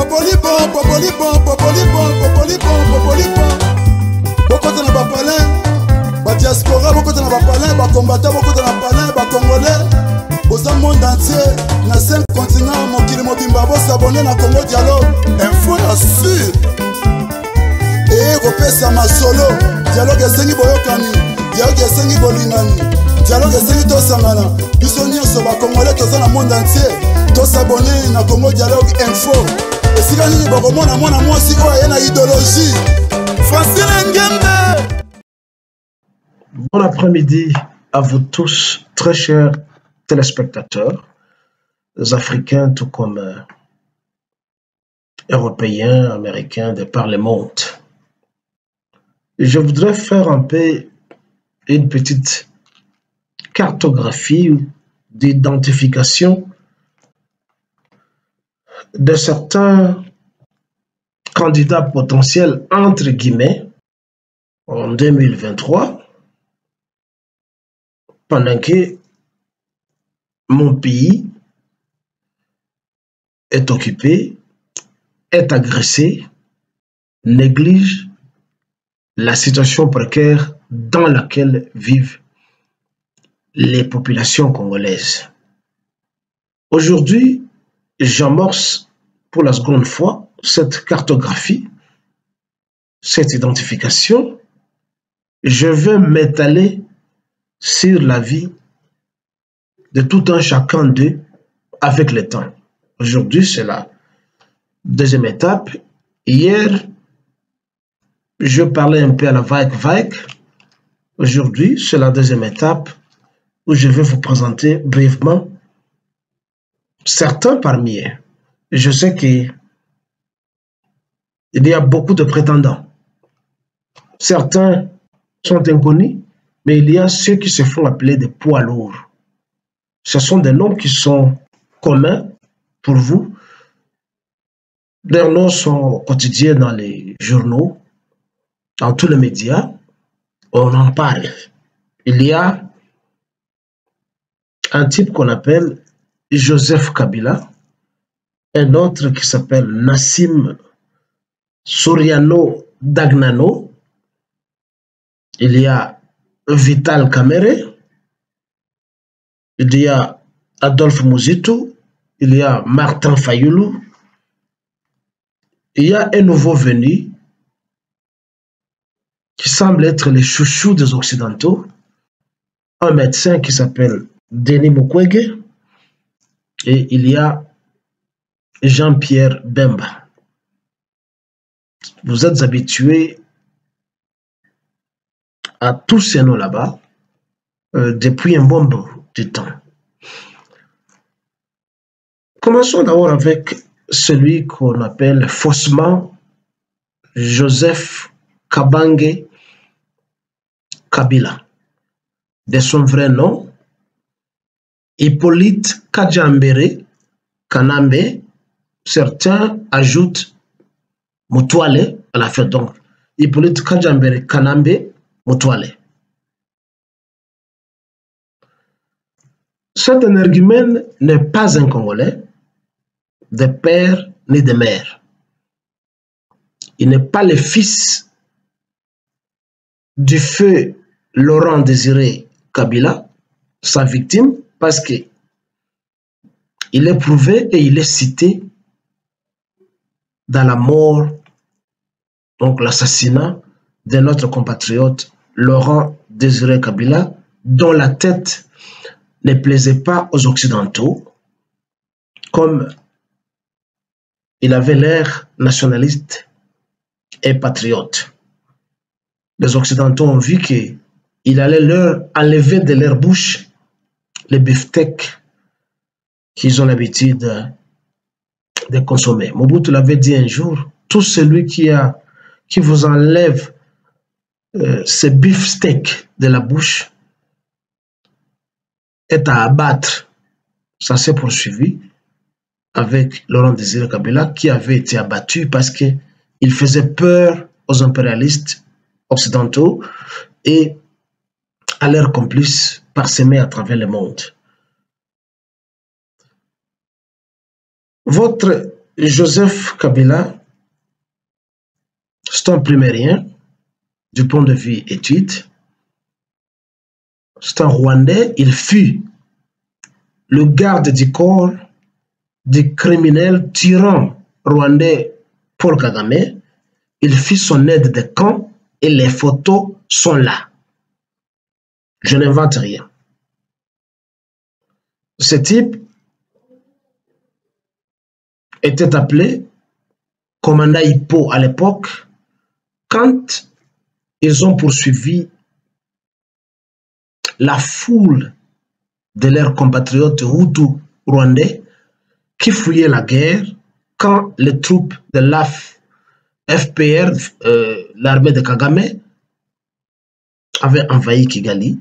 Popolipon, popolipon, popolipon, popolipon, popolipon. Beaucoup de bapalins, ba diaspora, beaucoup de bapalins, ba combattants, beaucoup de bapalins, ba congolais. Au monde entier, na 5 continents, mon kili mobimba, bo s'abonner na Congo Dialogue. Info assure. Et repesa ma solo. Dialogue esengi boyokani, dialogue esengi bolingani, dialogue esengi tosangana. Biso nyonso ba congolais toza na monde entier. To s'abonner na Congo Dialogue Info. Et si la ligne bakomona mwana mwasi oyo aye na idéologie. Francine Ngembe. Bon après-midi à vous tous, très chers téléspectateurs, africains tout comme européens, américains de par le monde. Je voudrais faire un peu une petite cartographie d'identification de certains candidats potentiels entre guillemets en 2023 pendant que mon pays est occupé, est agressé, néglige la situation précaire dans laquelle vivent les populations congolaises. Aujourd'hui, j'amorce pour la seconde fois cette cartographie, cette identification. Je vais m'étaler sur la vie de tout un chacun d'eux avec le temps. Aujourd'hui, c'est la deuxième étape. Hier, je parlais un peu à la vague. Aujourd'hui, c'est la deuxième étape où je vais vous présenter brièvement certains parmi eux. Je sais qu'il y a beaucoup de prétendants. Certains sont inconnus, mais il y a ceux qui se font appeler des poids lourds. Ce sont des noms qui sont communs pour vous. Leurs noms sont quotidiens dans les journaux, dans tous les médias. On en parle. Il y a un type qu'on appelle Joseph Kabila, un autre qui s'appelle Nassim Soriano Dagnano, il y a Vital Kamerhe, il y a Adolphe Muzitu, il y a Martin Fayulu, il y a un nouveau venu qui semble être le chouchou des Occidentaux, un médecin qui s'appelle Denis Mukwege, et il y a Jean-Pierre Bemba. Vous êtes habitués à tous ces noms là-bas depuis un bon bout de temps. Commençons d'abord avec celui qu'on appelle faussement Joseph Kabange Kabila. De son vrai nom, Hippolyte Kajambere Kanambe. Certains ajoutent Mutwale à la fin. Donc, Hippolyte Kajambere Kanambe Mutwale. Cet énergumène n'est pas un Congolais, de père ni de mère. Il n'est pas le fils du feu Laurent Désiré Kabila, sa victime, parce que il est prouvé et il est cité dans la mort, donc l'assassinat de notre compatriote Laurent Désiré Kabila, dont la tête ne plaisait pas aux Occidentaux, comme il avait l'air nationaliste et patriote. Les Occidentaux ont vu qu'il allait leur enlever de leur bouche les beefsteaks qu'ils ont l'habitude de consommer. Mobutu l'avait dit un jour, tout celui qui vous enlève ces beefsteaks de la bouche est à abattre. Ça s'est poursuivi avec Laurent Désiré Kabila qui avait été abattu parce qu'il faisait peur aux impérialistes occidentaux et à leurs complices parsemés à travers le monde. Votre Joseph Kabila, c'est un primérien du point de vue études. C'est un Rwandais, il fut le garde du corps du criminel tyran rwandais Paul Kagame. Il fit son aide de camp et les photos sont là. Je n'invente rien. Ce type était appelé commandant Hippo à l'époque quand ils ont poursuivi la foule de leurs compatriotes Hutus rwandais qui fuyaient la guerre quand les troupes de l'FPR, l'armée de Kagame, avaient envahi Kigali.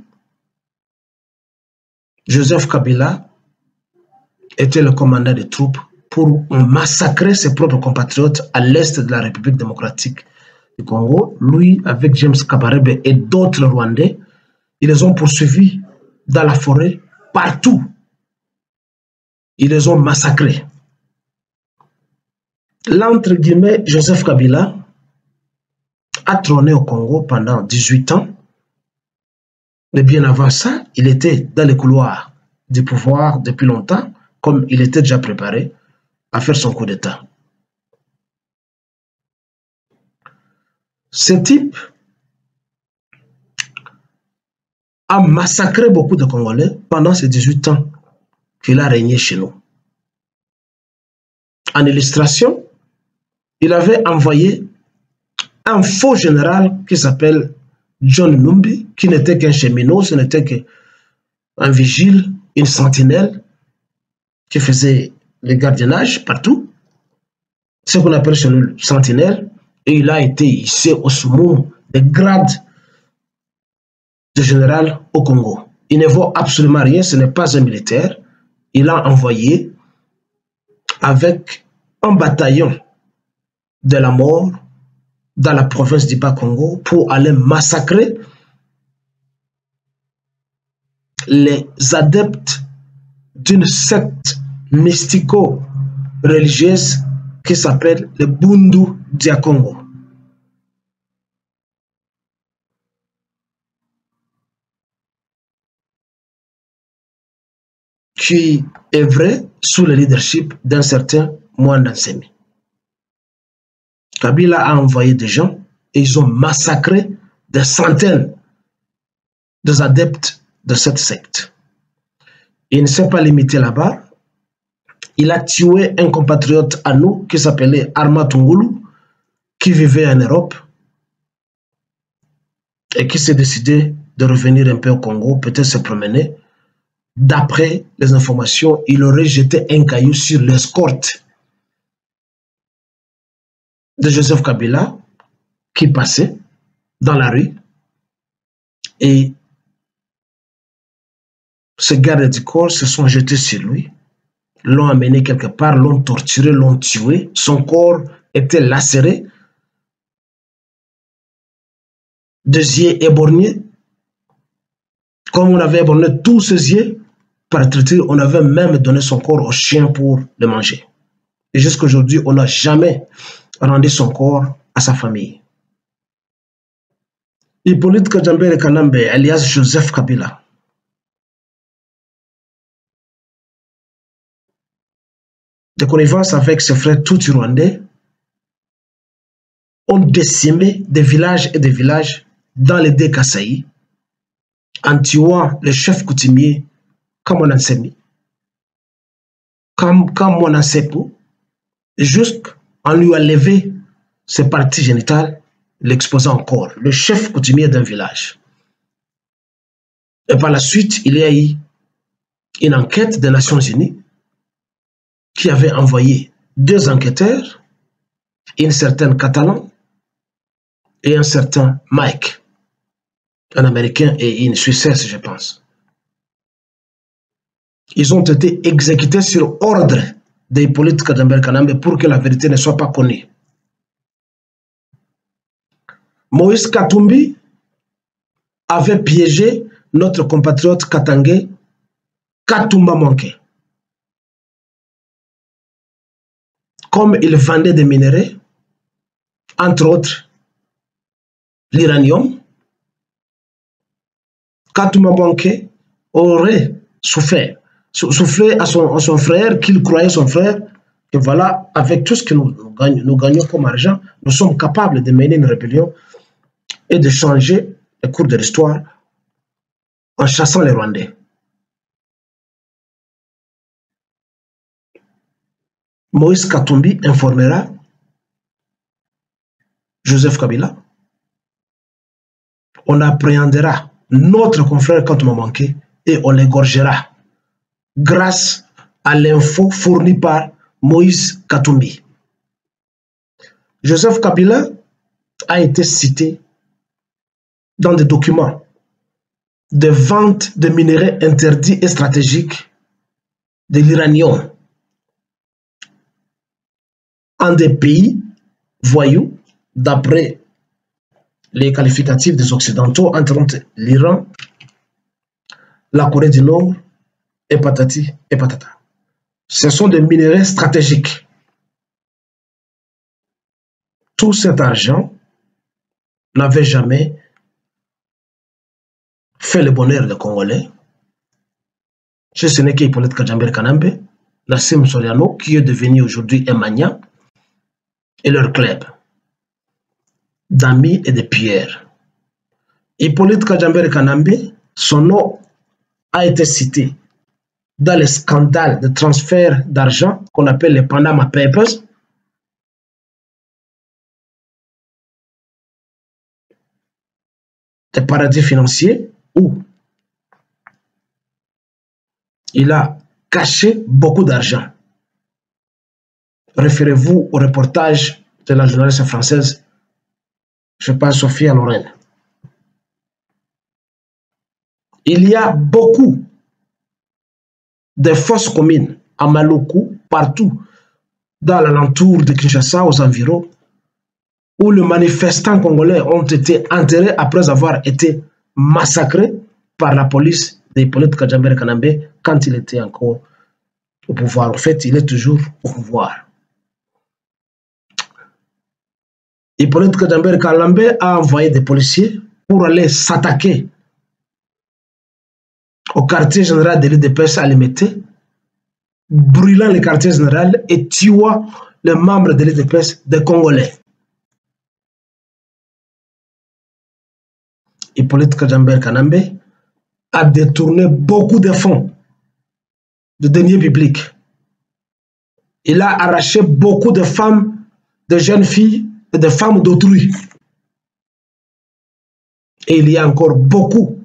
Joseph Kabila était le commandant des troupes pour massacrer ses propres compatriotes à l'est de la République démocratique du Congo. Lui, avec James Kabarebe et d'autres Rwandais, ils les ont poursuivis dans la forêt, partout. Ils les ont massacrés. L'entre guillemets, Joseph Kabila a trôné au Congo pendant 18 ans. Mais bien avant ça, il était dans les couloirs du pouvoir depuis longtemps, comme il était déjà préparé à faire son coup d'État. Ce type a massacré beaucoup de Congolais pendant ces 18 ans qu'il a régné chez nous. En illustration, il avait envoyé un faux général qui s'appelle John Numbi, qui n'était qu'un cheminot, ce n'était qu'un vigile, une sentinelle qui faisait le gardiennage partout. Ce qu'on appelle chez nous sentinelle. Et il a été hissé au summum des grades de général au Congo. Il ne vaut absolument rien, ce n'est pas un militaire. Il a envoyé avec un bataillon de la mort dans la province du Bas-Congo pour aller massacrer les adeptes d'une secte mystico-religieuse qui s'appelle le Bundu dia Congo. Qui est vrai sous le leadership d'un certain Mwanda Nsemi. Kabila a envoyé des gens et ils ont massacré des centaines des adeptes de cette secte. Il ne s'est pas limité là-bas. Il a tué un compatriote à nous qui s'appelait Arma Tungulu, qui vivait en Europe et qui s'est décidé de revenir un peu au Congo, peut-être se promener. D'après les informations, il aurait jeté un caillou sur l'escorte de Joseph Kabila qui passait dans la rue et ces gardes du corps se sont jetés sur lui, l'ont amené quelque part, l'ont torturé, l'ont tué. Son corps était lacéré, des yeux éborgnés. Comme on avait éborgné tous ses yeux, par traité, on avait même donné son corps aux chiens pour le manger. Et jusqu'à aujourd'hui, on n'a jamais rendu son corps à sa famille. Hippolyte Kajambere Kanambe, alias Joseph Kabila, de connivence avec ses frères Tutsi rwandais, ont décimé des villages et des villages dans les deux Kasaï, en tuant le chef coutumier Kamwana Nsemi, Kamwana Sepu, jusqu'en lui a levé ses parties génitales, l'exposant encore, le chef coutumier d'un village. Et par la suite, il y a eu une enquête des Nations Unies qui avait envoyé 2 enquêteurs, une certaine Catalan et un certain Mike, un Américain et une Suissesse, je pense. Ils ont été exécutés sur ordre d'Hippolyte Kajambere Kanambe pour que la vérité ne soit pas connue. Moïse Katumbi avait piégé notre compatriote Katangé Katumba Manke. comme il vendait des minéraux, entre autres l'uranium, Katouma Banké aurait soufflé à son frère, qu'il croyait son frère, que voilà, avec tout ce que nous gagnons comme argent, nous sommes capables de mener une rébellion et de changer le cours de l'histoire en chassant les Rwandais. Moïse Katumbi informera Joseph Kabila. On appréhendera notre confrère Katouma Banké et on l'égorgera grâce à l'info fournie par Moïse Katumbi. Joseph Kabila a été cité dans des documents de vente de minéraux interdits et stratégiques, de l'uranium, en des pays voyous, d'après les qualificatifs des Occidentaux, entre autres l'Iran, la Corée du Nord et patati et patata. Ce sont des minéraux stratégiques. Tout cet argent n'avait jamais fait le bonheur des Congolais. Ce n'est qu'Hippolyte Kajamber Kanambe, Nassim Soriano, qui est devenu aujourd'hui Emmanuel, et leur club d'amis et de pierres. Hippolyte Kajamber Kanambe, son nom a été cité dans les scandales de transfert d'argent qu'on appelle les Panama Papers. Des paradis financiers où il a caché beaucoup d'argent. Référez-vous au reportage de la journaliste française, je pense Sophia Loren. Il y a beaucoup de fosses communes à Maluku, partout dans l'alentour de Kinshasa, aux environs, où les manifestants congolais ont été enterrés après avoir été massacrés par la police d'Hippolyte Kajamber Kanambe quand il était encore au pouvoir. En fait, il est toujours au pouvoir. Hippolyte Kajamber Kanambe a envoyé des policiers pour aller s'attaquer au quartier général de l'UDPS à Limité, brûlant le quartier général et tuant les membres de l'UDPS des Congolais. Hippolyte Kajamber Kanambe a détourné beaucoup de fonds de deniers publics. Il a arraché beaucoup de femmes, de jeunes filles et de femmes d'autrui. Et il y a encore beaucoup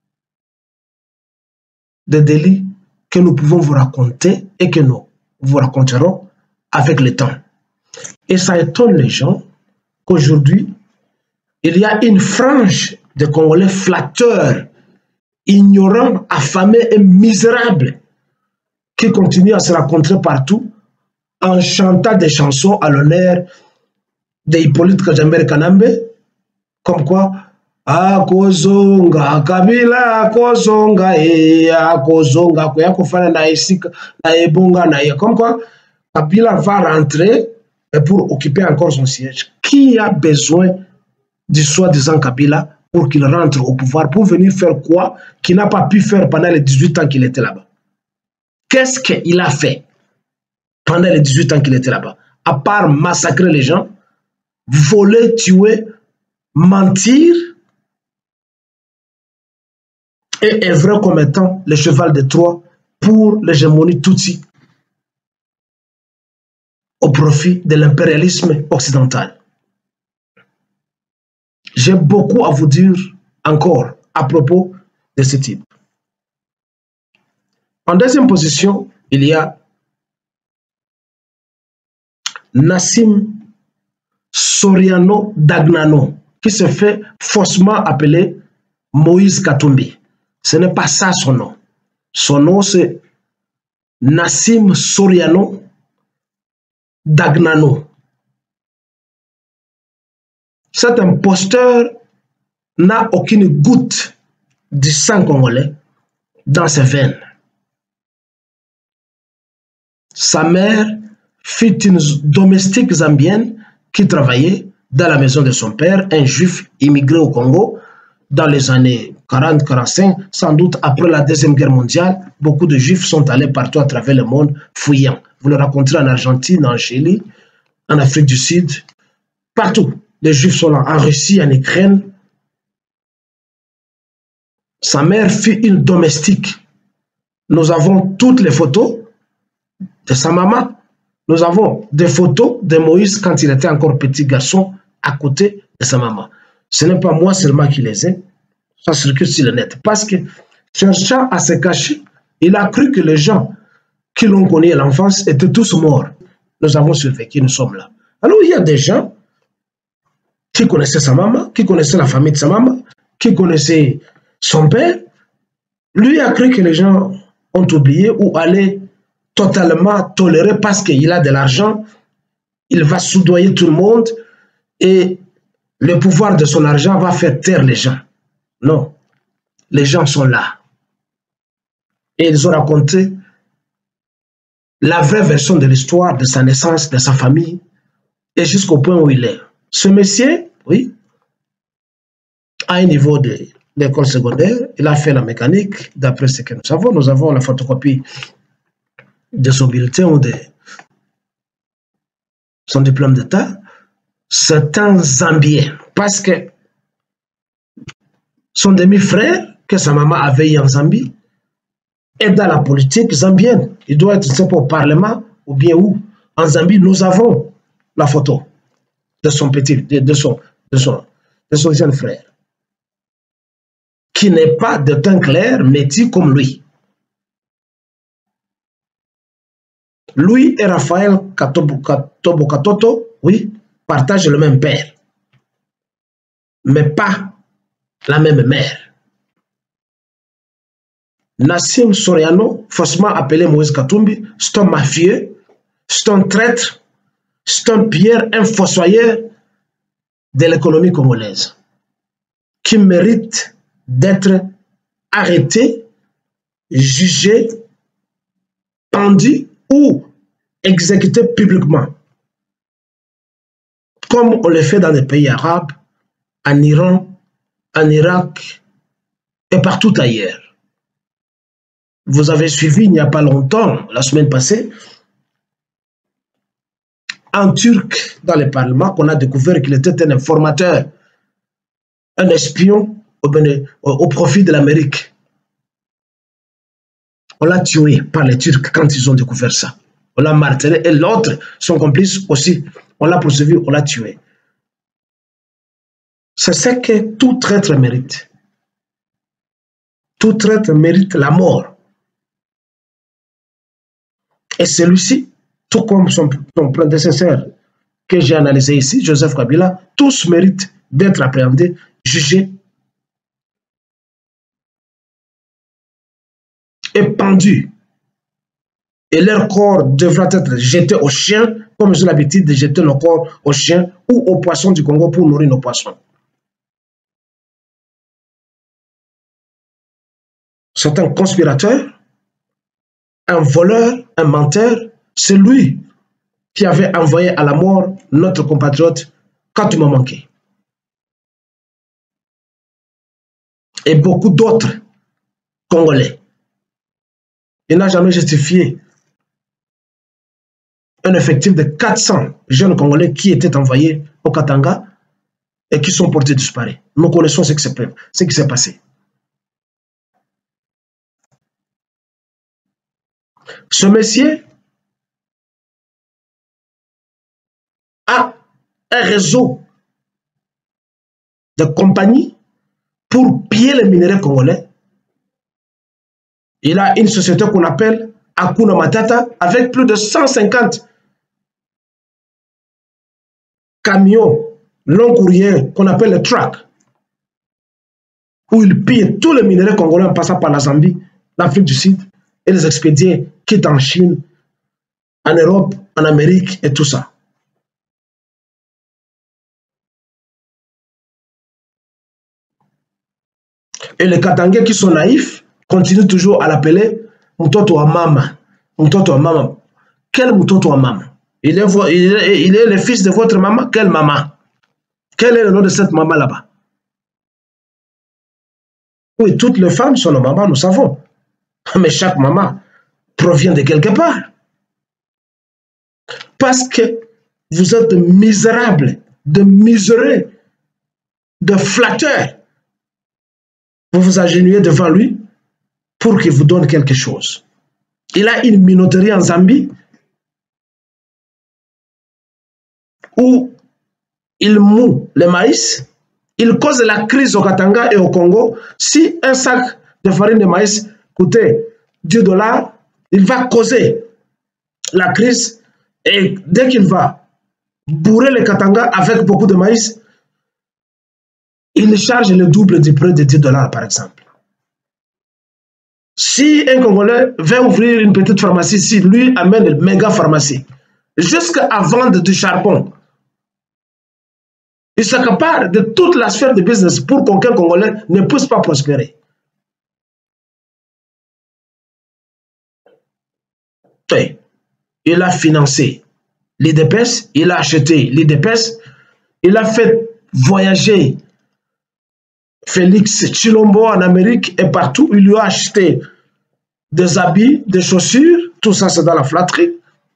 de délits que nous pouvons vous raconter et que nous vous raconterons avec le temps. Et ça étonne les gens qu'aujourd'hui, il y a une frange de Congolais flatteurs, ignorants, affamés et misérables qui continuent à se rencontrer partout en chantant des chansons à l'honneur de Hippolyte Kajamber Kanambe, comme quoi akozonga Kabila akozonga akozonga koya kofana na esika na ebonga na ye, comme quoi Kabila va rentrer pour occuper encore son siège. Qui a besoin du soi-disant Kabila pour qu'il rentre au pouvoir, pour venir faire quoi qu'il n'a pas pu faire pendant les 18 ans qu'il était là-bas? Qu'est-ce qu'il a fait pendant les 18 ans qu'il était là-bas? À part massacrer les gens, voler, tuer, mentir et œuvrer comme étant le cheval de Troie pour l'hégémonie Tutsi au profit de l'impérialisme occidental. J'ai beaucoup à vous dire encore à propos de ce type. En deuxième position, il y a Nassim Soriano Dagnano, qui se fait faussement appeler Moïse Katumbi. Ce n'est pas ça son nom. Son nom, c'est Nassim Soriano Dagnano. Cet imposteur n'a aucune goutte du sang congolais dans ses veines. Sa mère fut une domestique zambienne qui travaillait dans la maison de son père, un juif immigré au Congo dans les années 40-45, sans doute après la Deuxième Guerre mondiale. Beaucoup de juifs sont allés partout à travers le monde fuyant. Vous le rencontrez en Argentine, en Chili, en Afrique du Sud, partout. Les juifs sont là, en Russie, en Ukraine. Sa mère fut une domestique. Nous avons toutes les photos de sa maman. Nous avons des photos de Moïse quand il était encore petit garçon à côté de sa maman. Ce n'est pas moi seulement qui les ai. Ça circule sur le net. Parce que, cherchant à se cacher, il a cru que les gens qui l'ont connu à l'enfance étaient tous morts. Nous avons survécu, nous sommes là. Alors il y a des gens qui connaissaient sa maman, qui connaissaient la famille de sa maman, qui connaissaient son père. Lui a cru que les gens ont oublié ou allaient totalement tolérer parce qu'il a de l'argent, il va soudoyer tout le monde et le pouvoir de son argent va faire taire les gens. Non, les gens sont là. Et ils ont raconté la vraie version de l'histoire de sa naissance, de sa famille, et jusqu'au point où il est. Ce monsieur, oui, à un niveau de l'école secondaire, il a fait la mécanique, d'après ce que nous avons la photocopie de son bulletin ou de son diplôme d'État. C'est un Zambien, parce que son demi-frère, que sa maman avait eu en Zambie, est dans la politique zambienne. Il doit être, c'est au Parlement, ou bien où. En Zambie, nous avons la photo de son petit, de son jeune frère, qui n'est pas de teint clair, métis comme lui. Lui et Raphaël Katobo Katoto, oui, partagent le même père, mais pas la même mère. Nassim Soriano, faussement appelé Moïse Katumbi, c'est un mafieux, c'est un traître, c'est un pilleur, un fossoyeur de l'économie congolaise, qui mérite d'être arrêté, jugé, pendu ou exécuté publiquement, comme on le fait dans les pays arabes, en Iran, en Irak et partout ailleurs. Vous avez suivi il n'y a pas longtemps, la semaine passée, un Turc dans le Parlement qu'on a découvert qu'il était un informateur, un espion au profit de l'Amérique. On l'a tué par les Turcs quand ils ont découvert ça. On l'a martelé et l'autre, son complice aussi, on l'a poursuivi, on l'a tué. C'est ce que tout traître mérite. Tout traître mérite la mort. Et celui-ci, tout comme son prédécesseur que j'ai analysé ici, Joseph Kabila, tous méritent d'être appréhendés, jugés et pendus. Et leur corps devra être jeté aux chiens, comme j'ai l'habitude de jeter nos corps aux chiens ou aux poissons du Congo pour nourrir nos poissons. C'est un conspirateur, un voleur, un menteur. C'est lui qui avait envoyé à la mort notre compatriote quand il m'a manqué. Et beaucoup d'autres Congolais. Il n'a jamais justifié un effectif de 400 jeunes Congolais qui étaient envoyés au Katanga et qui sont portés disparus. Nous connaissons ce qui s'est passé. Ce monsieur a un réseau de compagnies pour piller les minéraux congolais. Il a une société qu'on appelle Hakuna Matata avec plus de 150 camions long courriers qu'on appelle les trucks, où il pille tous les minéraux congolais en passant par la Zambie, l'Afrique du Sud et les expédier quittent en Chine, en Europe, en Amérique et tout ça. Et les Katangais qui sont naïfs continuent toujours à l'appeler Mutoto wa Mama. Mutoto wa Mama. Quel Mutoto wa Mama? il est le fils de votre maman. Quelle maman? Quel est le nom de cette maman là-bas? Oui, toutes les femmes sont nos mamans, nous savons. Mais chaque maman provient de quelque part. Parce que vous êtes misérables, de miséreux, de flatteurs. Vous vous agenouillez devant lui pour qu'il vous donne quelque chose. Il a une minoterie en Zambie où il moue le maïs. Il cause la crise au Katanga et au Congo. Si un sac de farine de maïs coûtait $10, il va causer la crise. Et dès qu'il va bourrer le Katanga avec beaucoup de maïs, il charge le double du prix de $10 par exemple. Si un Congolais veut ouvrir une petite pharmacie ici, lui amène une méga pharmacie, jusqu'à vendre du charbon. Il s'accapare de toute la sphère de business pour qu'aucun Congolais ne puisse pas prospérer. Et il a financé l'IDPS, il a acheté l'IDPS, il a fait voyager Félix Chilombo en Amérique et partout. Il lui a acheté des habits, des chaussures, tout ça c'est dans la flatterie.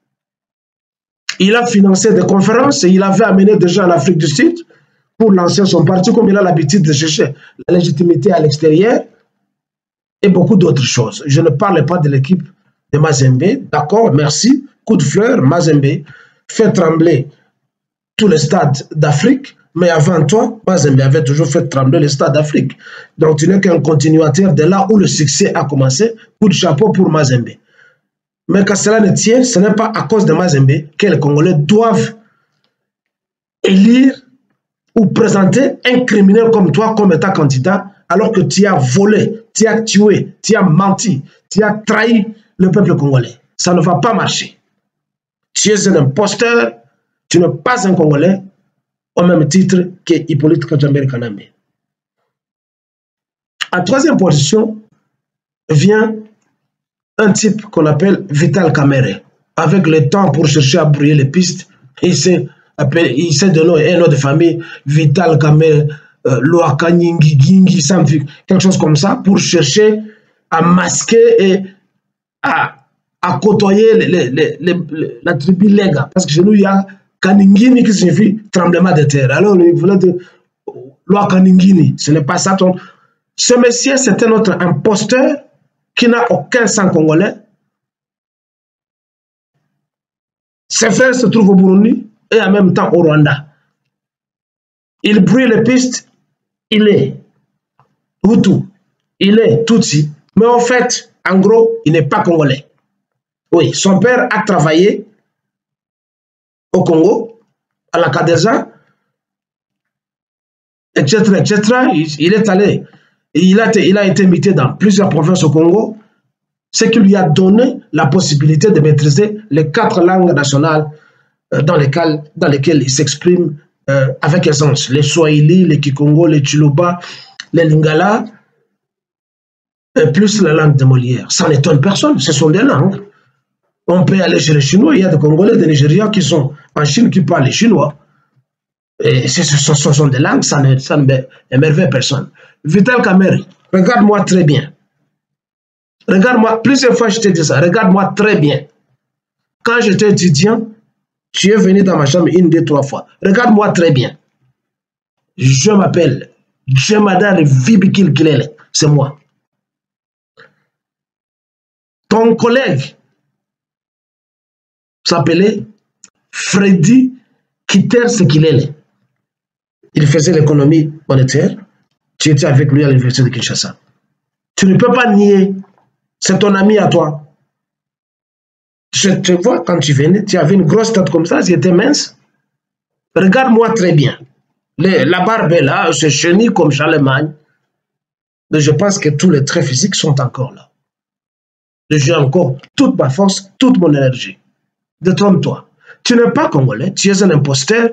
Il a financé des conférences et il avait amené des gens en Afrique du Sud pour lancer son parti, comme il a l'habitude de chercher la légitimité à l'extérieur et beaucoup d'autres choses. Je ne parle pas de l'équipe de Mazembe, d'accord, merci, coup de fleur, Mazembe fait trembler tous les stades d'Afrique, mais avant toi, Mazembe avait toujours fait trembler les stades d'Afrique. Donc tu n'es qu'un continuateur de là où le succès a commencé, coup de chapeau pour Mazembe. Mais quand cela ne tient, ce n'est pas à cause de Mazembe que les Congolais doivent élire ou présenter un criminel comme toi comme état candidat alors que tu as volé, tu as tué, tu as menti, tu as trahi le peuple congolais. Ça ne va pas marcher. Tu es un imposteur, tu n'es pas un Congolais au même titre que Hippolyte Kajambere Kanambe. En troisième position vient un type qu'on appelle Vital Kamerhe. Avec le temps pour chercher à brouiller les pistes, il s'est donné un nom de famille, Vital Kamerhe, Loakanyingi, Gingi, quelque chose comme ça, pour chercher à masquer et à côtoyer la tribu Lega. Parce que chez nous, il y a Kaningini qui signifie tremblement de terre. Alors, il voulait dire Loakaningini. Ce n'est pas ça. Ce monsieur, c'était notre imposteur qui n'a aucun sang congolais. Ses frères se trouvent au Burundi et en même temps au Rwanda. Il brouille les pistes, il est Hutu, il est Tutsi, mais en fait, en gros, il n'est pas congolais. Oui, son père a travaillé au Congo, à la Kadeza, etc., etc. Il est allé, il a été muté dans plusieurs provinces au Congo, ce qui lui a donné la possibilité de maîtriser les 4 langues nationales dans lesquelles il s'exprime avec aisance. Les Swahili, les Kikongo, les Chiluba, les Lingala, plus la langue de Molière. Ça n'étonne personne, ce sont des langues. On peut aller chez les Chinois, il y a des Congolais, des Nigérians qui sont en Chine qui parlent les Chinois. Et ce sont des langues, ça n'émerveille personne. Vital Kamerhe, regarde-moi très bien. Regarde-moi, plusieurs fois je t'ai dit ça, regarde-moi très bien. Quand j'étais étudiant, tu es venu dans ma chambre 1, 2, 3 fois. Regarde-moi très bien. Je m'appelle Djemadar Vibikil Kilele, c'est moi. Ton collègue s'appelait Freddy Kiter Kilele. Il faisait l'économie monétaire. Tu étais avec lui à l'université de Kinshasa. Tu ne peux pas nier. C'est ton ami à toi. Je te vois quand tu venais, tu avais une grosse tête comme ça, tu étais mince. Regarde-moi très bien. La barbe est là, c'est chenille comme Charlemagne. Mais je pense que tous les traits physiques sont encore là. J'ai encore toute ma force, toute mon énergie. Détrompe-toi. Tu n'es pas congolais, tu es un imposteur.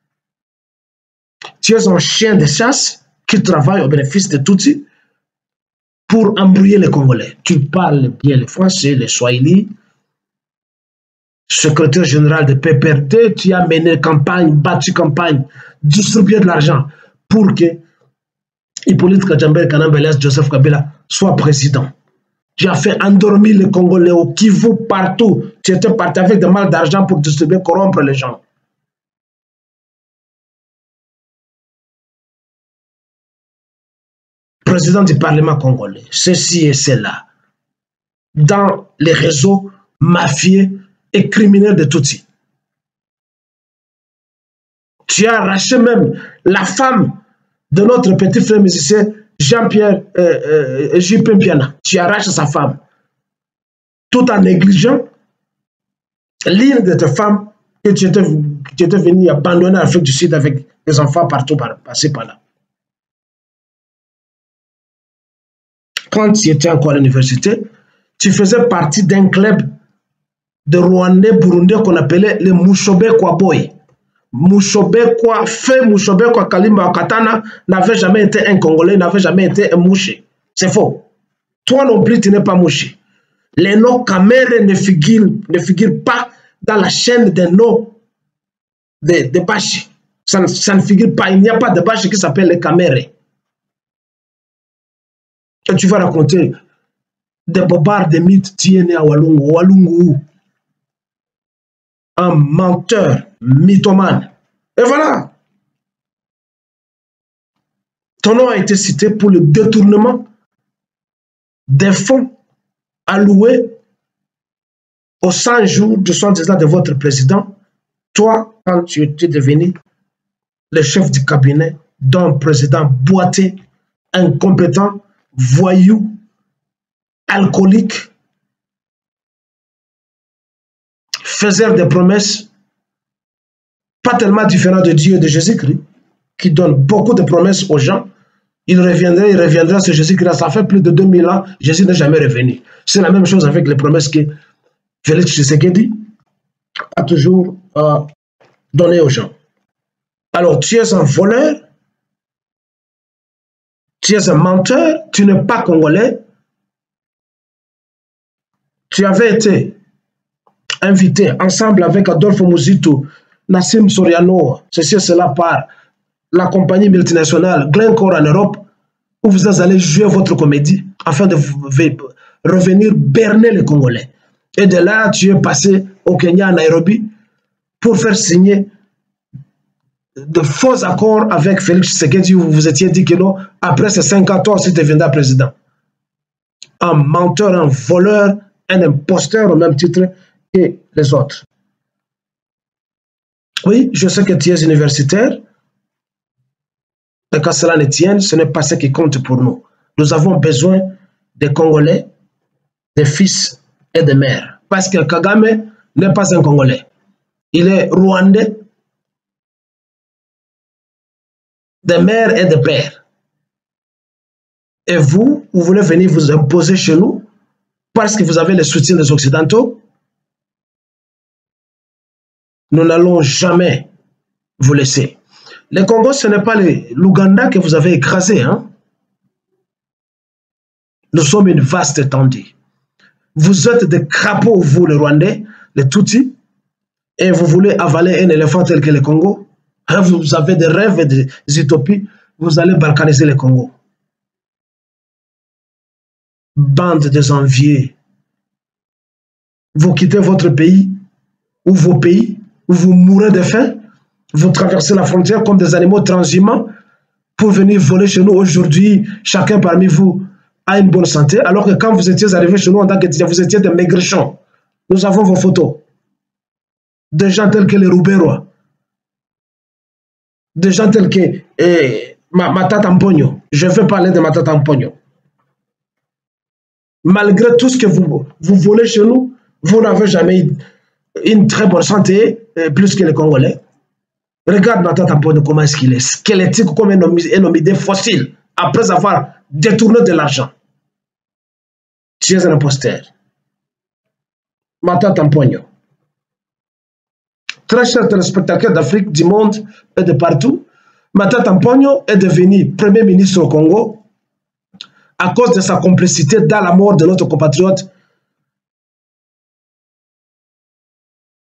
Tu es un chien de chasse qui travaille au bénéfice de Tutsi pour embrouiller les Congolais. Tu parles bien le français, le swahili. secrétaire général de PPRD, tu as mené campagne, battu campagne, distribué de l'argent pour que Hippolyte Kajambe Kanambe Elias Joseph Kabila soit président. Tu as fait endormir les Congolais au Kivu partout. Tu étais parti avec des mal d'argent pour distribuer, corrompre les gens. Président du Parlement congolais, ceci et cela, dans les réseaux mafieux et criminels de Tutsi. Tu as arraché même la femme de notre petit frère musicien Jean-Pierre J.P. Mpiana. Tu arraches sa femme. Tout en négligeant l'une de tes femmes que tu étais venu abandonner à l'Afrique du Sud avec des enfants partout, passés par là. Quand tu étais encore à l'université, tu faisais partie d'un club de Rwandais, Burundais qu'on appelait les Mushobekwa Boy. Mushobekwa, fait Mushobekwa Kalimba Katana n'avait jamais été un Congolais, n'avait jamais été un mouché. C'est faux. Toi non plus, tu n'es pas mouché. Les noms Kamere ne figurent pas dans la chaîne des noms de Bashi. Ça ne figure pas. Il n'y a pas de Bashi qui s'appelle les Kamere. Et tu vas raconter des bobards, des mythes, tu es né à Walungu. Walungu. Un menteur, mythomane. Et voilà. Ton nom a été cité pour le détournement des fonds alloués aux 100 jours de soins de votre président. Toi, quand tu étais devenu le chef du cabinet d'un président boité, incompétent, voyou, alcoolique, faisait des promesses pas tellement différentes de Dieu et de Jésus-Christ, qui donne beaucoup de promesses aux gens. Il reviendra sur Jésus-Christ. Ça fait plus de 2000 ans, Jésus n'est jamais revenu. C'est la même chose avec les promesses que Félix Tshisekedi a toujours données aux gens. Alors, tu es un voleur, tu es un menteur, tu n'es pas congolais. Tu avais été invité ensemble avec Adolphe Muzito, Nassim Soriano, ceci et cela par la compagnie multinationale Glencore en Europe, où vous allez jouer votre comédie afin de revenir berner les Congolais. Et de là, tu es passé au Kenya, à Nairobi, pour faire signer de faux accords avec Félix Tshisekedi, où vous vous étiez dit que non, après ces 5 ans, toi aussi, tu deviendras président. Un menteur, un voleur, un imposteur au même titre que les autres. Oui, je sais que tu es universitaire, mais quand cela ne tienne, ce n'est pas ce qui compte pour nous. Nous avons besoin des Congolais, des fils et des mères. Parce que Kagame n'est pas un Congolais. Il est Rwandais, des mères et des pères. Et vous voulez venir vous imposer chez nous parce que vous avez le soutien des Occidentaux. Nous n'allons jamais vous laisser. Le Congo, ce n'est pas l'Ouganda que vous avez écrasé. Hein? Nous sommes une vaste étendue. Vous êtes des crapauds, vous, les Rwandais, les Tutsis, et vous voulez avaler un éléphant tel que le Congo. Vous avez des rêves et des utopies. Vous allez balkaniser le Congo. Bande des envieux. Vous quittez votre pays, ou vos pays, où vous mourrez de faim, vous traversez la frontière comme des animaux transhumants pour venir voler chez nous. Aujourd'hui, chacun parmi vous a une bonne santé, alors que quand vous étiez arrivés chez nous en tant qu'étudiants, vous étiez des maigrichons. Nous avons vos photos. Des gens tels que les Rouberois, des gens tels que Matata Mpogno. Je vais parler de Matata Mpogno. Malgré tout ce que vous volez chez nous, vous n'avez jamais eu une très bonne santé, plus que les Congolais. Regarde Matata Mpogno, comment est-ce qu'il est squelettique comme un homidé fossile, après avoir détourné de l'argent. Tu es un imposteur. Matata Mpogno. Très chers téléspectateurs d'Afrique, du monde et de partout, Matata Mpogno est devenu Premier ministre au Congo à cause de sa complicité dans la mort de notre compatriote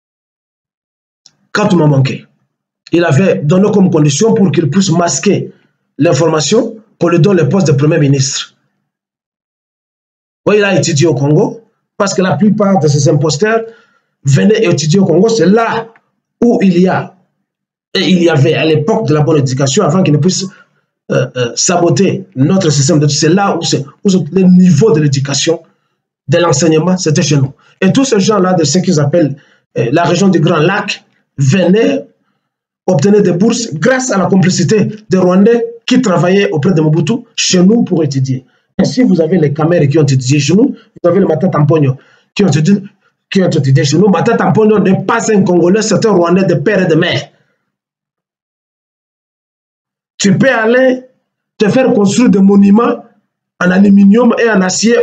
quand tu m'as manqué. Il avait donné comme condition pour qu'il puisse masquer l'information qu'on lui donne le poste de Premier ministre. Oui, il a étudié au Congo, parce que la plupart de ces imposteurs venaient étudier au Congo. C'est là où il y avait à l'époque de la bonne éducation, avant qu'il ne puisse saboter notre système d'études. C'est là où le niveau de l'éducation, de l'enseignement, c'était chez nous. Et tous ces gens-là, de ce qu'ils appellent la région du Grand Lac, venaient obtenir des bourses grâce à la complicité des Rwandais qui travaillaient auprès de Mobutu chez nous pour étudier. Ainsi, vous avez les Camères qui ont étudié chez nous, vous avez les Matata Mponyo qui ont étudié chez nous. Matata Mponyo n'est pas un Congolais, c'est un Rwandais de père et de mère. Tu peux aller te faire construire des monuments en aluminium et en acier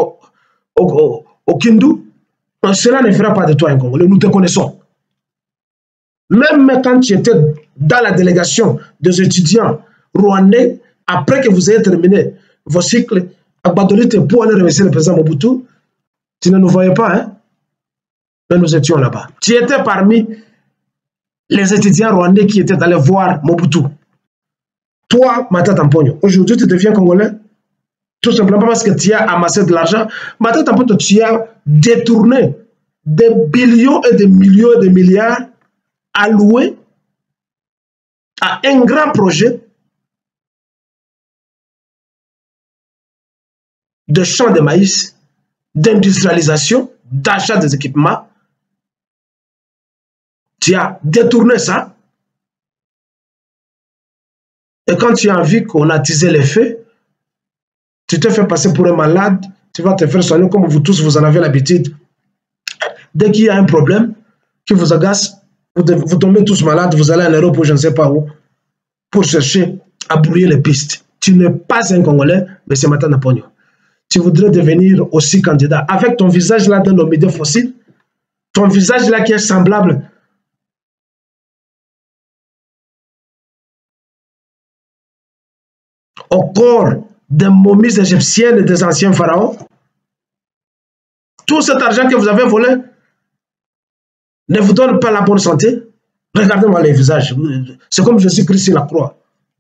au Kindu. Cela ne fera pas de toi un Congolais, nous te connaissons. Même quand tu étais dans la délégation des étudiants rwandais, après que vous ayez terminé vos cycles, à Badolite pour aller remercier le président Mobutu, tu ne nous voyais pas, hein? Mais nous étions là-bas. Tu étais parmi les étudiants rwandais qui étaient allés voir Mobutu. Toi, Matata Mponyo, aujourd'hui tu deviens Congolais, tout simplement parce que tu as amassé de l'argent. Matata Mponyo, tu as détourné des billions et des millions et des milliards alloués à un grand projet de champs de maïs, d'industrialisation, d'achat des équipements. Tu as détourné ça. Et quand tu as envie qu'on attise les faits, tu te fais passer pour un malade, tu vas te faire soigner comme vous tous, vous en avez l'habitude. Dès qu'il y a un problème qui vous agace, vous tombez tous malades, vous allez à Europe ou je ne sais pas où, pour chercher à brouiller les pistes. Tu n'es pas un Congolais, mais c'est Matata Mponyo. Tu voudrais devenir aussi candidat. Avec ton visage là d'un homme fossile, ton visage là qui est semblable au corps des momies égyptiennes et des anciens pharaons. Tout cet argent que vous avez volé ne vous donne pas la bonne santé. Regardez-moi les visages. C'est comme Jésus-Christ sur la croix.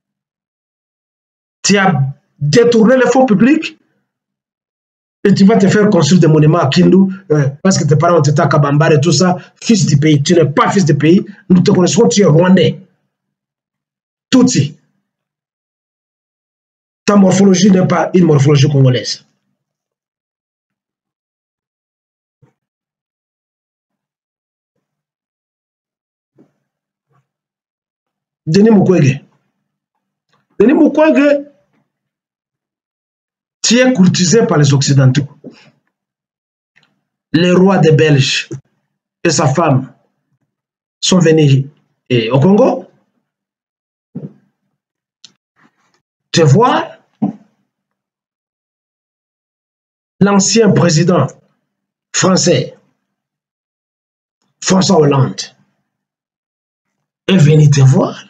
Tu as détourné les fonds publics et tu vas te faire construire des monuments à Kindu parce que tes parents ont été à Kabambar et tout ça. Fils du pays. Tu n'es pas fils du pays. Nous te connaissons, tu es Rwandais. Tutsi. Ta morphologie n'est pas une morphologie congolaise. Denis Mukwege. Denis Mukwege, tu es courtisé par les Occidentaux. Les rois des Belges et sa femme sont venus au Congo. Tu vois, l'ancien président français, François Hollande, est venu te voir.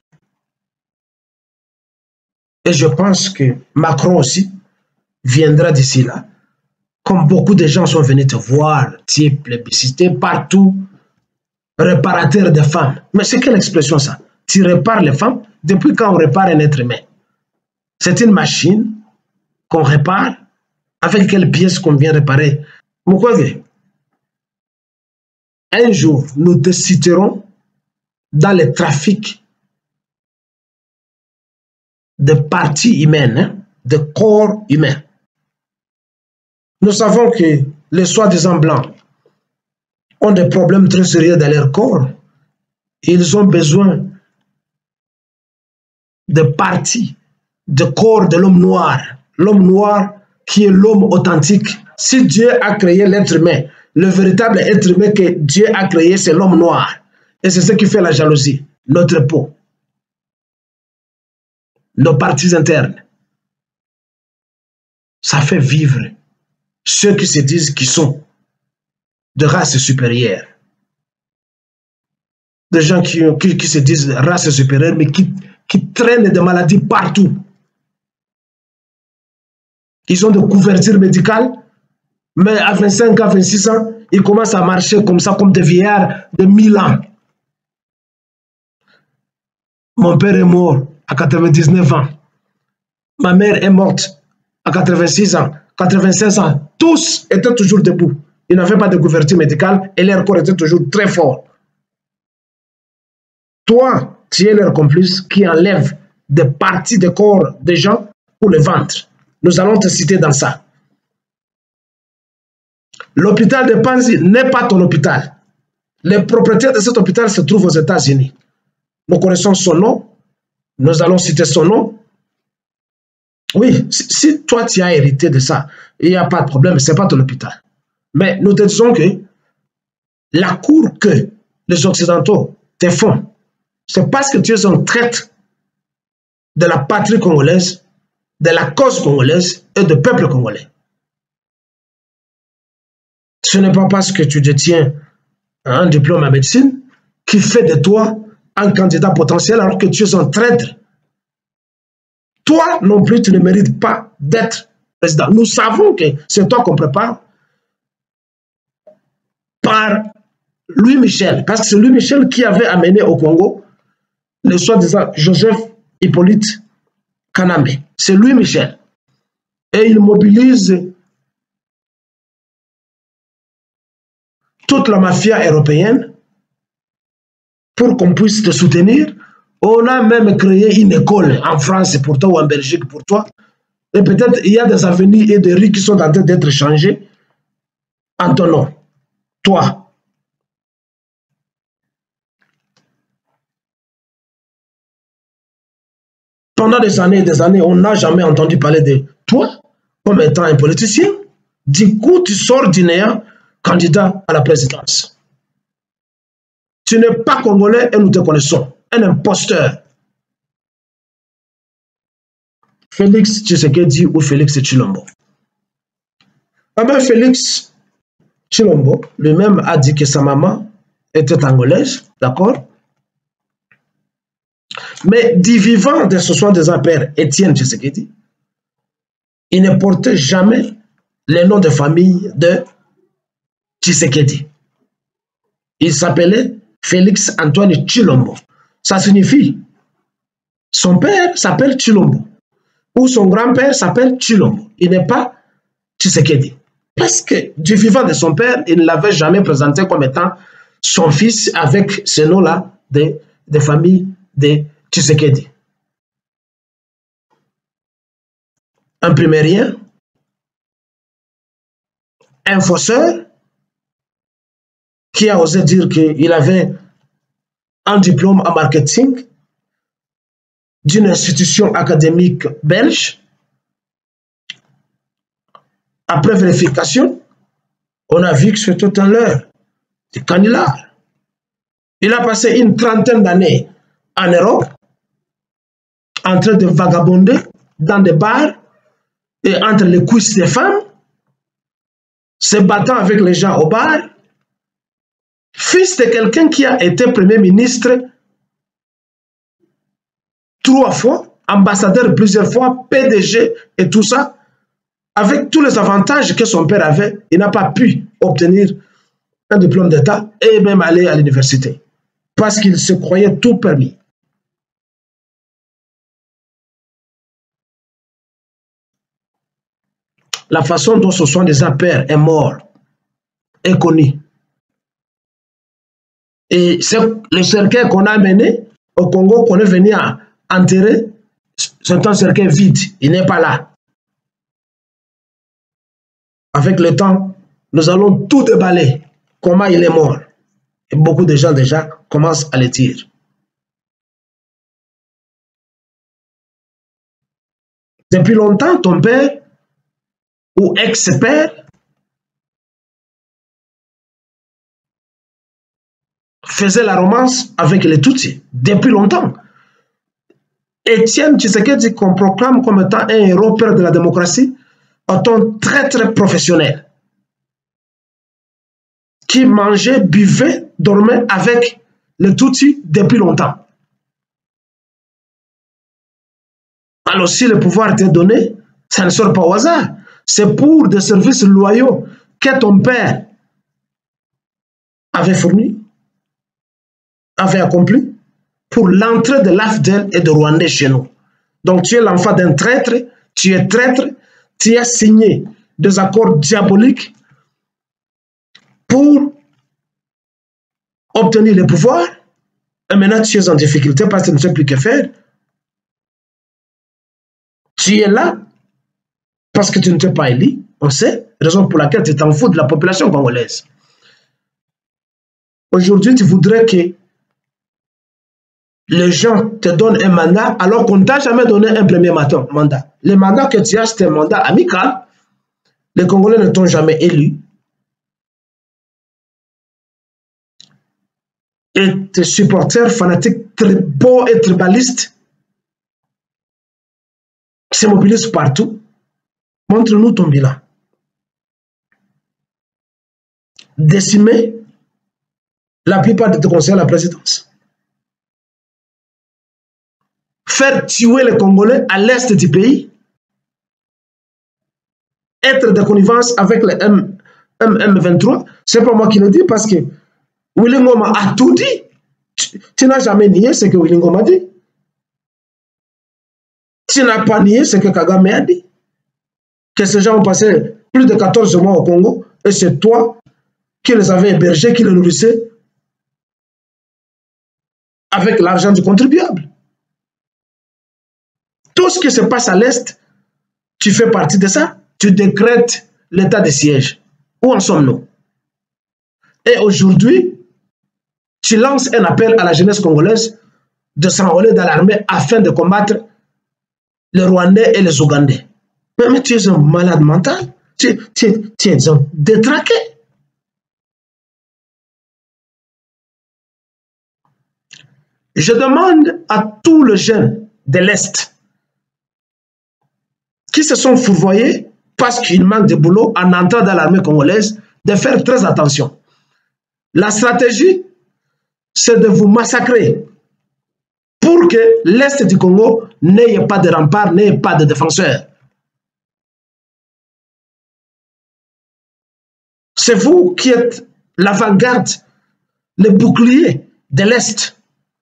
Et je pense que Macron aussi viendra d'ici là. Comme beaucoup de gens sont venus te voir, tu es plébiscité partout, réparateur des femmes. Mais c'est quelle expression ça? Tu répares les femmes? Depuis quand on répare un être humain? C'est une machine qu'on répare. Avec quelle pièce qu'on vient réparer? Mukwege, un jour, nous te citerons dans le trafic de parties humaines, hein, de corps humains. Nous savons que les soi-disant blancs ont des problèmes très sérieux dans leur corps. Ils ont besoin de parties, de corps de l'homme noir. L'homme noir qui est l'homme authentique. Si Dieu a créé l'être humain, le véritable être humain que Dieu a créé, c'est l'homme noir. Et c'est ce qui fait la jalousie. Notre peau. Nos parties internes. Ça fait vivre ceux qui se disent qu'ils sont de race supérieure. Des gens qui se disent race supérieure, mais qui traînent des maladies partout. Ils ont des couvertures médicales, mais à 25 ans, 26 ans, ils commencent à marcher comme ça, comme des vieillards de 1000 ans. Mon père est mort à 99 ans. Ma mère est morte à 86 ans, 96 ans. Tous étaient toujours debout. Ils n'avaient pas de couverture médicale et leur corps était toujours très fort. Toi, tu es leur complice qui enlève des parties du corps des gens pour les vendre. Nous allons te citer dans ça. L'hôpital de Panzi n'est pas ton hôpital. Le propriétaire de cet hôpital se trouve aux États-Unis. Nous connaissons son nom. Nous allons citer son nom. Oui, si toi tu as hérité de ça, il n'y a pas de problème, ce n'est pas ton hôpital. Mais nous te disons que la cour que les Occidentaux te font, c'est parce que tu es un traître de la patrie congolaise, de la cause congolaise et du peuple congolais. Ce n'est pas parce que tu détiens un diplôme en médecine qui fait de toi un candidat potentiel alors que tu es un traître. Toi non plus, tu ne mérites pas d'être président. Nous savons que c'est toi qu'on prépare par Louis Michel, parce que c'est Louis Michel qui avait amené au Congo le soi-disant Joseph Hippolyte Kanambe. C'est Louis Michel. Et il mobilise toute la mafia européenne pour qu'on puisse te soutenir. On a même créé une école en France pour toi ou en Belgique pour toi. Et peut-être il y a des avenirs et des rues qui sont en train d'être changés en ton nom. Toi. Pendant des années, on n'a jamais entendu parler de toi comme étant un politicien. Du coup, tu sors du néant candidat à la présidence. Tu n'es pas congolais et nous te connaissons. Un imposteur. Félix Tshisekedi ou Félix Tshilombo. Ah ben Félix Tshilombo lui-même a dit que sa maman était angolaise, d'accord? Mais du vivant de ce soi-disant père Étienne Tshisekedi, il ne portait jamais le nom de famille de Tshisekedi. Il s'appelait Félix Antoine Tshilombo. Ça signifie son père s'appelle Tshilombo ou son grand-père s'appelle Tshilombo. Il n'est pas Tshisekedi. Parce que du vivant de son père, il ne l'avait jamais présenté comme étant son fils avec ce nom-là de famille de Tshisekedi. Un primérien, un fausseur, qui a osé dire qu'il avait un diplôme en marketing d'une institution académique belge. Après vérification, on a vu que c'était un leurre, des canulars. Il a passé une trentaine d'années en Europe, en train de vagabonder dans des bars et entre les cuisses des femmes, se battant avec les gens au bar. Fils de quelqu'un qui a été Premier ministre 3 fois, ambassadeur plusieurs fois, PDG et tout ça, avec tous les avantages que son père avait, il n'a pas pu obtenir un diplôme d'État et même aller à l'université parce qu'il se croyait tout permis. La façon dont ce soi-disant père est mort est connue. Et le cercueil qu'on a amené au Congo, qu'on est venu à enterrer, c'est un cercueil vide. Il n'est pas là. Avec le temps, nous allons tout déballer. Comment il est mort. Et beaucoup de gens déjà commencent à le dire. Depuis longtemps, ton père ou ex-père faisait la romance avec les Tutsis depuis longtemps. Étienne Tshisekedi qu'on proclame comme étant un héros, père de la démocratie, est un très très professionnel qui mangeait, buvait, dormait avec les Tutsis depuis longtemps. Alors si le pouvoir t'est donné, ça ne sort pas au hasard. C'est pour des services loyaux que ton père avait fourni, avait accompli, pour l'entrée de l'AFDEL et de Rwandais chez nous. Donc tu es l'enfant d'un traître, tu es traître, tu as signé des accords diaboliques pour obtenir le pouvoir, et maintenant tu es en difficulté parce que tu ne sais plus que faire. Tu es là parce que tu ne t'es pas élu, on sait, raison pour laquelle tu t'en fous de la population congolaise. Aujourd'hui, tu voudrais que les gens te donnent un mandat alors qu'on ne t'a jamais donné un premier mandat. Le mandat que tu as, c'est un mandat amical. Les Congolais ne t'ont jamais élu. Et tes supporters fanatiques, très beaux et tribalistes se mobilisent partout. Montre-nous ton bilan. Décimer la plupart de tes conseillers à la présidence. Faire tuer les Congolais à l'est du pays. Être de connivence avec le M23. C'est pas moi qui le dis parce que Willy Ngoma a tout dit. Tu n'as jamais nié ce que Willy Ngoma a dit. Tu n'as pas nié ce que Kagame a dit. Que ces gens ont passé plus de 14 mois au Congo et c'est toi qui les avais hébergés, qui les nourrissais avec l'argent du contribuable. Tout ce qui se passe à l'Est, tu fais partie de ça. Tu décrètes l'état de siège. Où en sommes-nous? Et aujourd'hui, tu lances un appel à la jeunesse congolaise de s'enrôler dans l'armée afin de combattre les Rwandais et les Ougandais. Mais tu es un malade mental. Tu es un détraqué. Je demande à tous les jeunes de l'Est qui se sont fourvoyés parce qu'il manque de boulot en entrant dans l'armée congolaise de faire très attention. La stratégie, c'est de vous massacrer pour que l'Est du Congo n'ait pas de rempart, n'ait pas de défenseurs. C'est vous qui êtes l'avant-garde, le bouclier de l'Est.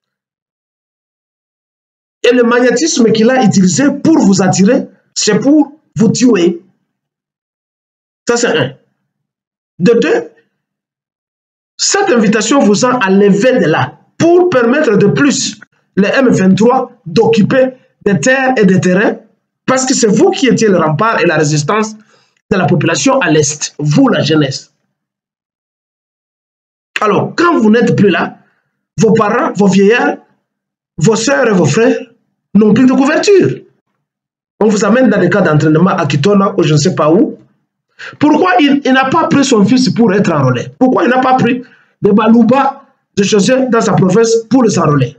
Et le magnétisme qu'il a utilisé pour vous attirer, c'est pour vous tuer. Ça, c'est un. De deux, cette invitation vous a enlevé de là pour permettre de plus les M23 d'occuper des terres et des terrains parce que c'est vous qui étiez le rempart et la résistance de la population à l'Est, vous la jeunesse. Alors, quand vous n'êtes plus là, vos parents, vos vieillards, vos sœurs et vos frères n'ont plus de couverture. On vous amène dans des cas d'entraînement à Kitona ou je ne sais pas où. Pourquoi il n'a pas pris son fils pour être enrôlé? Pourquoi il n'a pas pris de Balouba de chausser dans sa province pour le s'enrôler?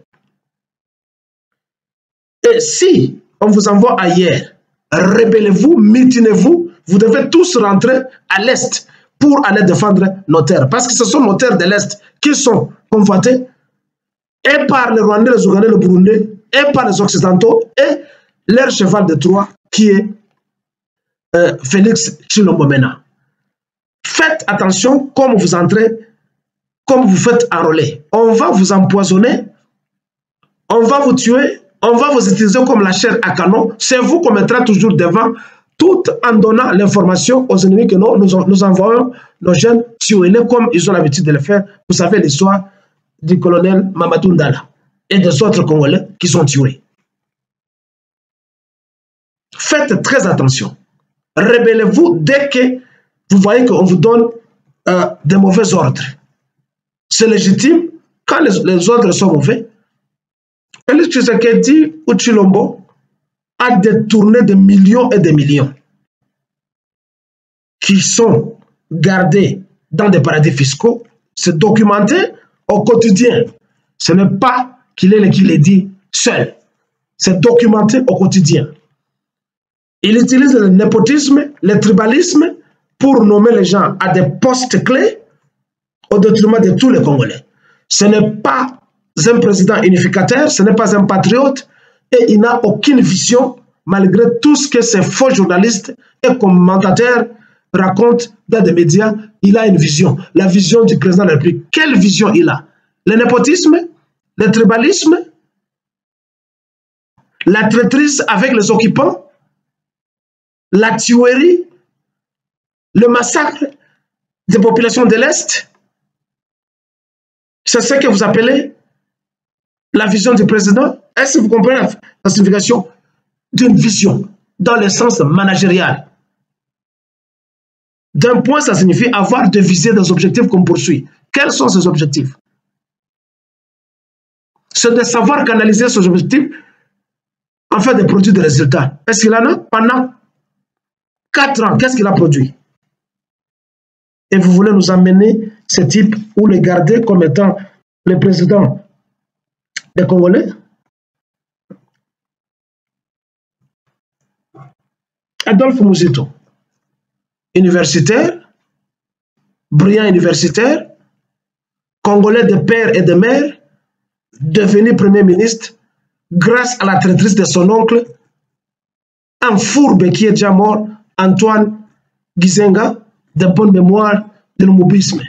Et si on vous envoie ailleurs, rébellez-vous, mutinez-vous, vous devez tous rentrer à l'Est pour aller défendre nos terres. Parce que ce sont nos terres de l'Est qui sont convoitées et par les Rwandais, les Ougandais, les Burundais, et par les Occidentaux, et leur cheval de Troie qui est Félix Tshilombo Mena. Faites attention comme vous entrez, comme vous faites enrôler. On va vous empoisonner, on va vous tuer, on va vous utiliser comme la chair à canon. C'est vous qu'on mettra toujours devant, tout en donnant l'information aux ennemis que nous envoyons nos jeunes tuer-les comme ils ont l'habitude de le faire. Vous savez l'histoire du colonel Mamadou Ndala et des autres Congolais qui sont tués. Faites très attention. Rebellez-vous dès que vous voyez qu'on vous donne des mauvais ordres. C'est légitime quand les ordres sont mauvais. Félix Tshisekedi ou Tshilombo a détourné des millions et des millions qui sont gardés dans des paradis fiscaux. C'est documenté au quotidien. Ce n'est pas qu'il est qui le dit seul. C'est documenté au quotidien. Il utilise le népotisme, le tribalisme pour nommer les gens à des postes clés au détriment de tous les Congolais. Ce n'est pas un président unificateur, ce n'est pas un patriote et il n'a aucune vision malgré tout ce que ces faux journalistes et commentateurs racontent dans des médias. Il a une vision, la vision du président de la République. Quelle vision il a? Le népotisme, le tribalisme la traîtrise avec les occupants, la tuerie, le massacre des populations de l'Est. C'est ce que vous appelez la vision du président. Est-ce que vous comprenez la signification d'une vision dans le sens managérial? D'un point, ça signifie avoir de viser des objectifs qu'on poursuit. Quels sont ces objectifs? C'est de savoir canaliser ces objectifs afin de produire des résultats. Est-ce qu'il en a? Pendant 4 ans, qu'est-ce qu'il a produit? Et vous voulez nous amener ce type ou le garder comme étant le président des Congolais? Adolphe Muzito, universitaire, brillant universitaire, Congolais de père et de mère, devenu Premier ministre grâce à la traîtrise de son oncle, un fourbe qui est déjà mort, Antoine Gizenga, de bonne mémoire de l'hommobisme.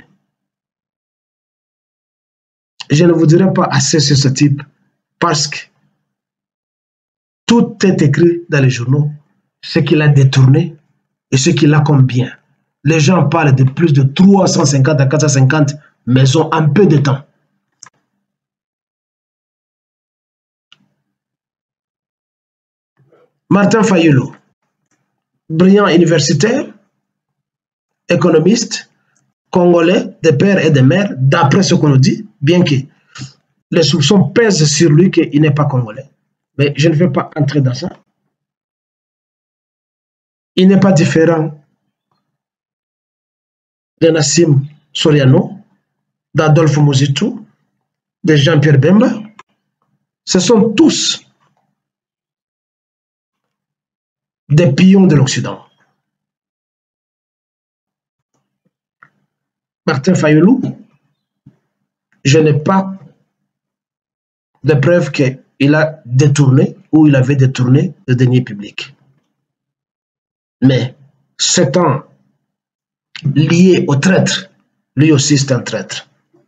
Je ne vous dirai pas assez sur ce type parce que tout est écrit dans les journaux, ce qu'il a détourné et ce qu'il a comme bien. Les gens parlent de plus de 350 à 450 maisons en peu de temps. Martin Fayulu, brillant universitaire, économiste, congolais de père et de mère, d'après ce qu'on nous dit, bien que les soupçons pèsent sur lui qu'il n'est pas congolais. Mais je ne vais pas entrer dans ça. Il n'est pas différent de Nassim Soriano, d'Adolphe Muzito, de Jean-Pierre Bemba. Ce sont tous des pions de l'Occident. Martin Fayulu, je n'ai pas de preuve qu'il a détourné ou il avait détourné le denier public. Mais s'étant lié au traître, lui aussi c'est un traître.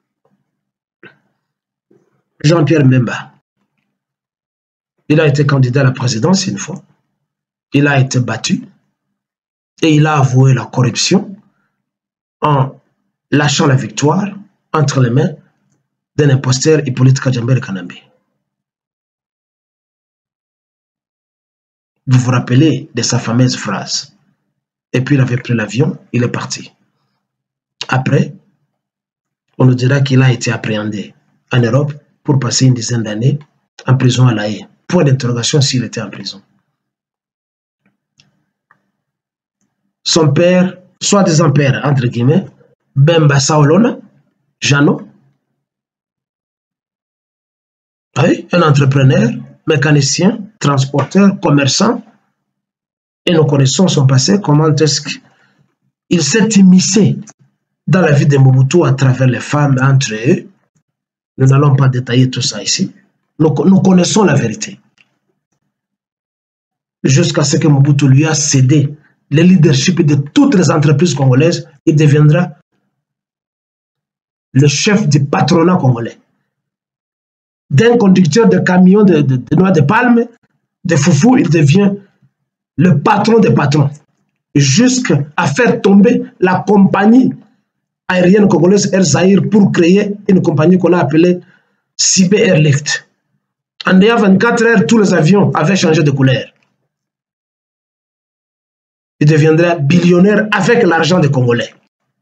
Jean-Pierre Bemba, il a été candidat à la présidence une fois. Il a été battu et il a avoué la corruption en lâchant la victoire entre les mains d'un imposteur Hippolyte Kajambere Kanambe. Vous vous rappelez de sa fameuse phrase. Et puis il avait pris l'avion, il est parti. Après, on nous dira qu'il a été appréhendé en Europe pour passer une dizaine d'années en prison à La Haye. Point d'interrogation s'il était en prison. Son père, soi-disant père, entre guillemets, Bemba Saolona, Jano, oui, un entrepreneur, mécanicien, transporteur, commerçant, et nous connaissons son passé, comment est-ce qu'il s'est immiscé dans la vie de Mobutu à travers les femmes entre eux. Nous n'allons pas détailler tout ça ici. Nous connaissons la vérité. Jusqu'à ce que Mobutu lui a cédé le leadership de toutes les entreprises congolaises, il deviendra le chef du patronat congolais. D'un conducteur de camion de noix de palme, de foufou, il devient le patron des patrons. Jusqu'à faire tomber la compagnie aérienne congolaise Air Zahir pour créer une compagnie qu'on a appelée Sibé Airlift. En ayant 24 heures, tous les avions avaient changé de couleur. Il deviendra billionnaire avec l'argent des Congolais.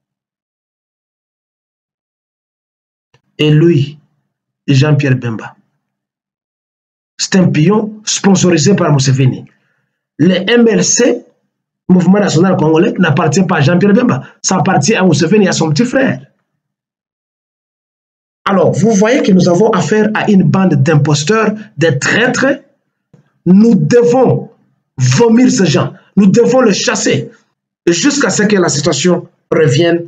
Et lui, Jean-Pierre Bemba, c'est un pion sponsorisé par Museveni. Le MLC, Mouvement National Congolais, n'appartient pas à Jean-Pierre Bemba. Ça appartient à Museveni et à son petit frère. Alors, vous voyez que nous avons affaire à une bande d'imposteurs, de traîtres. Nous devons vomir ces gens. Nous devons les chasser jusqu'à ce que la situation revienne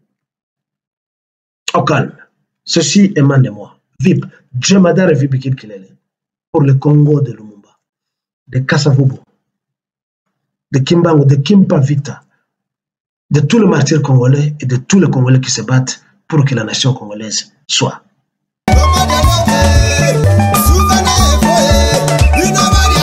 au calme. Ceci émane de moi. VIP, Djemadar et VIP Kilele, pour le Congo de Lumumba, de Kasavubu, de Kimbangu, de Kimpavita, de tous les martyrs congolais et de tous les Congolais qui se battent pour que la nation congolaise soit.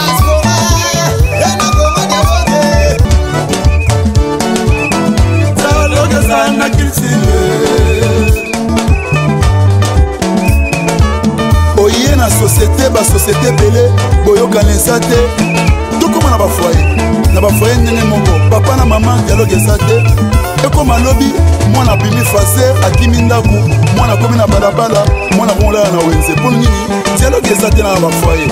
ebele boyokana eza te tokóma na bafoye ndenge moko papa na mama dialogue eza te ekóma lobi mwana abimi faser akimi ndako mwana akomi na balabala mwana komolala na wenze mpo nini dialogue eza te na bafoye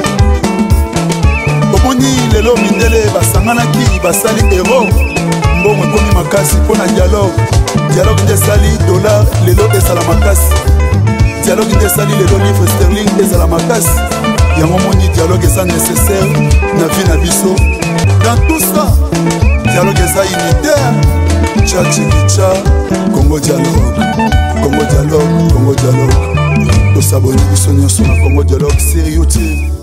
omoni lelo mindele basanganaki basali ero mbongo ekomi makasi mpo na dialogue nde esali dollar lelo ezala makasi dialogue nde esali lelo livre sterling ezala makasi yango moni dialogue eza nécessaire na vie na biso dans tout ça dialogue eza unitaire tcha chikicha Congo dialogue Congo dialogue Congo dialogue tosaboni biso nyonso na Congo dialogue sérieux